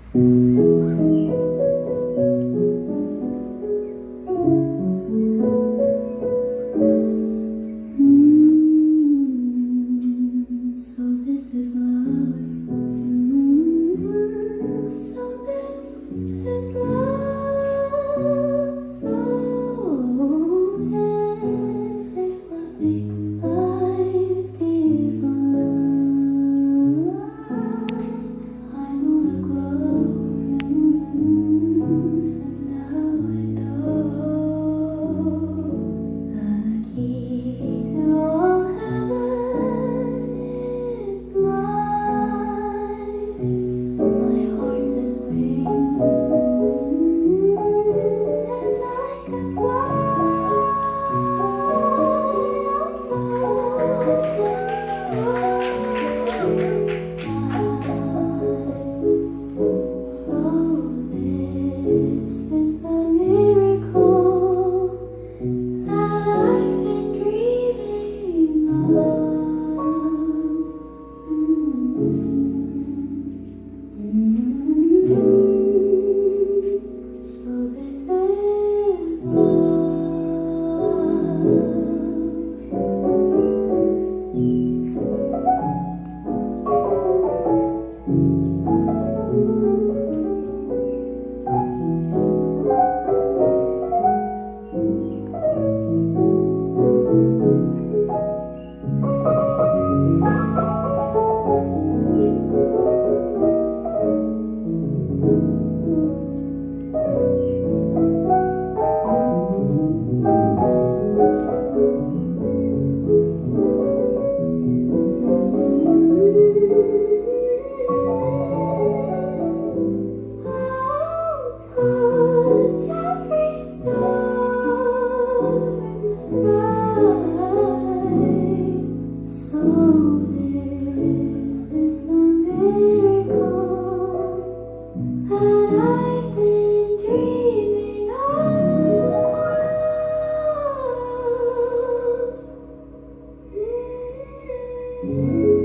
So this is love. So this is love. So this is what makes life divine. I'm on a glow, and now I know the key to all heaven is mine. My heart has wings, and I can fly on top of the starry sky. So this is the miracle that I've been dreaming of. So this is touch every star in the sky. So this is the miracle that I've been dreaming of.